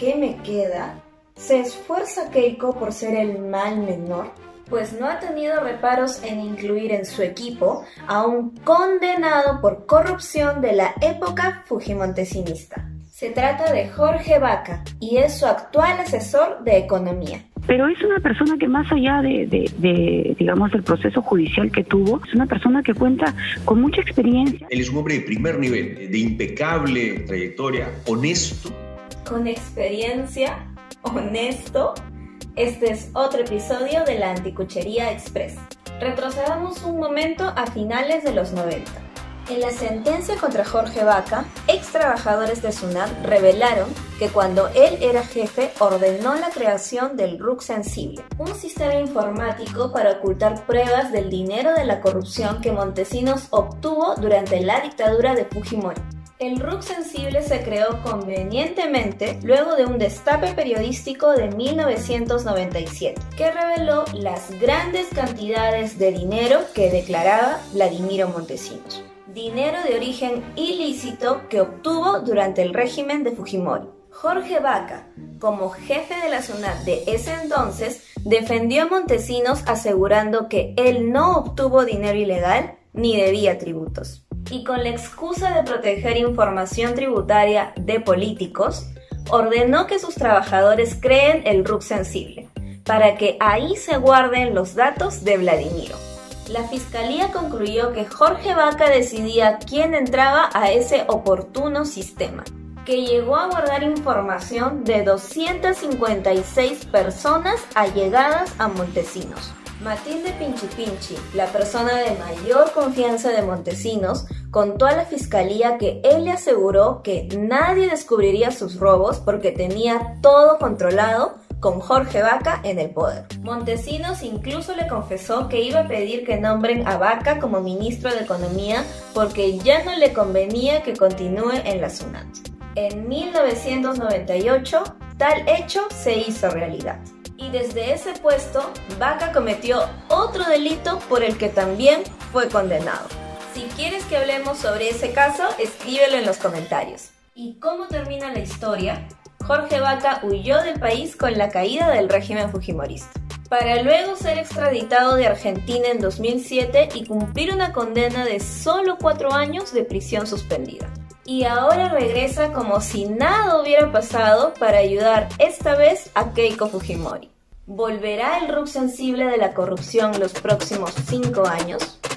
qué me queda? ¿Se esfuerza Keiko por ser el mal menor? Pues no ha tenido reparos en incluir en su equipo a un condenado por corrupción de la época fujimontesinista. Se trata de Jorge Vaca y es su actual asesor de economía. Pero es una persona que más allá digamos, del proceso judicial que tuvo, es una persona que cuenta con mucha experiencia. Él es un hombre de primer nivel, de impecable trayectoria, honesto. Con experiencia, honesto. Este es otro episodio de la Anticuchería Express. Retrocedamos un momento a finales de los 90. En la sentencia contra Jorge Vaca, ex trabajadores de SUNAT revelaron que cuando él era jefe ordenó la creación del RUC Sensible, un sistema informático para ocultar pruebas del dinero de la corrupción que Montesinos obtuvo durante la dictadura de Fujimori. El RUC Sensible se creó convenientemente luego de un destape periodístico de 1997 que reveló las grandes cantidades de dinero que declaraba Vladimiro Montesinos. Dinero de origen ilícito que obtuvo durante el régimen de Fujimori. Jorge Vaca, como jefe de la SUNAT de ese entonces, defendió a Montesinos asegurando que él no obtuvo dinero ilegal ni debía tributos. Y con la excusa de proteger información tributaria de políticos, ordenó que sus trabajadores creen el RUC Sensible, para que ahí se guarden los datos de Vladimiro. La fiscalía concluyó que Jorge Vaca decidía quién entraba a ese oportuno sistema, que llegó a guardar información de 256 personas allegadas a Montesinos. Matilde Pinchi Pinchi, la persona de mayor confianza de Montesinos, contó a la fiscalía que él le aseguró que nadie descubriría sus robos porque tenía todo controlado con Jorge Vaca en el poder. Montesinos incluso le confesó que iba a pedir que nombren a Vaca como ministro de Economía porque ya no le convenía que continúe en la SUNAT. En 1998, tal hecho se hizo realidad. Y desde ese puesto, Vaca cometió otro delito por el que también fue condenado. Si quieres que hablemos sobre ese caso, escríbelo en los comentarios. ¿Y cómo termina la historia? Jorge Vaca huyó del país con la caída del régimen fujimorista, para luego ser extraditado de Argentina en 2007 y cumplir una condena de solo 4 años de prisión suspendida. Y ahora regresa como si nada hubiera pasado para ayudar esta vez a Keiko Fujimori. ¿Volverá el RUC Sensible de la corrupción los próximos 5 años?